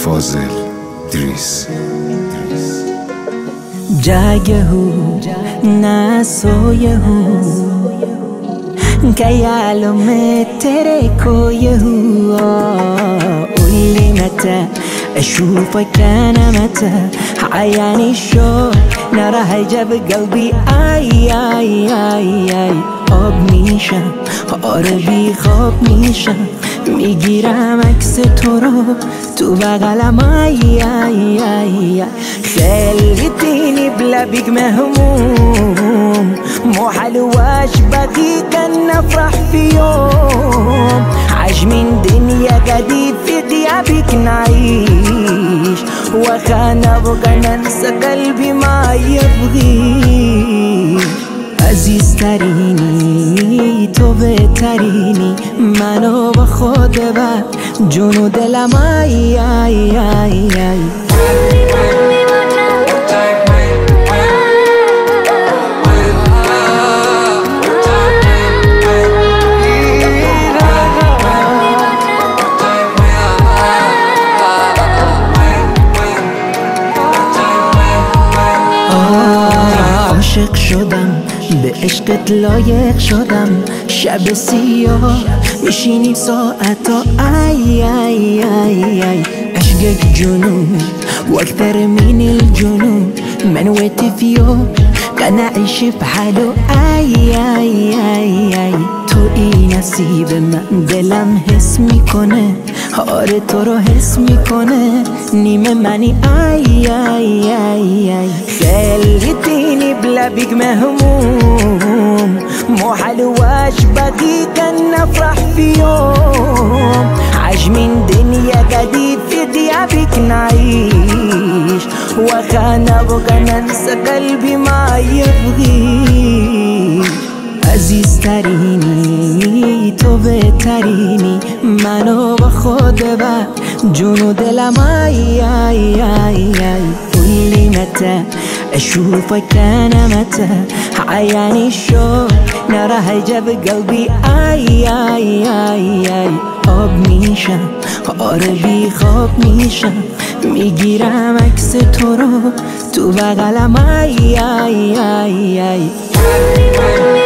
فاضل دریس جاگهو ناسویهو خیالو میں تیرے کویهو قولي متى أشوفك أنا متى عياني الشوق نراها جاب قلبي آي آي آي آي آب میشم قربی خواب میشم میگیرم عکس تو رو تو بغلم آی آی آی خليتيني بلبك مهموم مو حلواش بقيك نفرح في يوم عجمين دنيا قديد في غيابك نعيش وخانا بقى ننسى قلبي ما يبغي عزیز ترینی تو بهترینی منو با خود بر جون و دلم آی آی آی آی عاشق شدم به عشقت لایق شدم شب سیاه میشینیم ساعتا ای ای ای ای عشقك جنون واكثر من الجنون من وقت في يوم كان اعيش بحاله ای ای ای ای تو این نصیب من دلم حس میکنه آره تو رو حس میکنه نیمه منی ای ای ای ای خليتيني بلبك مهموم مو حلواش بقيك نفرح في يوم عجمين دنيا قديد في غيابك نعيش وخانا بقى ننسى قلبي ما يبغي عزیز ترینی تو بهترینی منو با خود بر جون و دلم آی آی آی آی قولي متى أشوفك أنا متى عياني الشوق نراها جاب قلبي آي آي آي آي آب میشم قربی خواب میشم میگیرم عکس تو رو تو بغلم آی آی آی آی